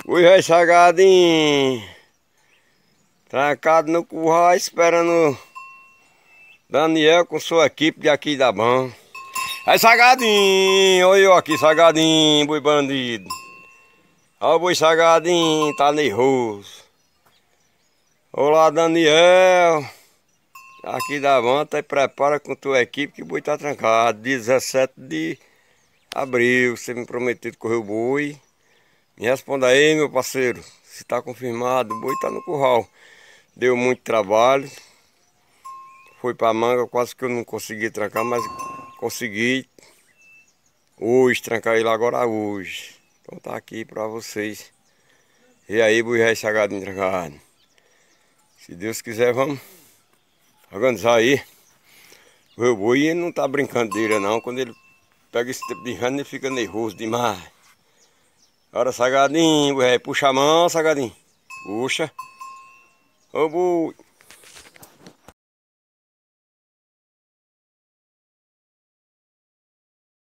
Oi, velho Sagadinho. Trancado no curral esperando Daniel com sua equipe de aqui da Ban. Aí Sagadinho, olha eu aqui, Sagadinho, boi bandido. Olha o boi Sagadinho, tá nervoso. Olá Daniel, aqui da Ban, tá, prepara com tua equipe que o boi tá trancado. 17 de abril, você me prometeu correr o boi. Me responda aí, meu parceiro, se tá confirmado, o boi tá no curral. Deu muito trabalho. Foi pra manga, quase que eu não consegui trancar, mas consegui hoje, trancar ele agora hoje. Então tá aqui pra vocês. E aí, boi rei sagadinho trancado. Se Deus quiser, vamos organizar aí. O meu boi ele não tá brincadeira não. Quando ele pega esse tipo de rano, ele fica nervoso demais. Bora, Sagadinho, boi rei, puxa a mão, Sagadinho. Puxa. Ô boi.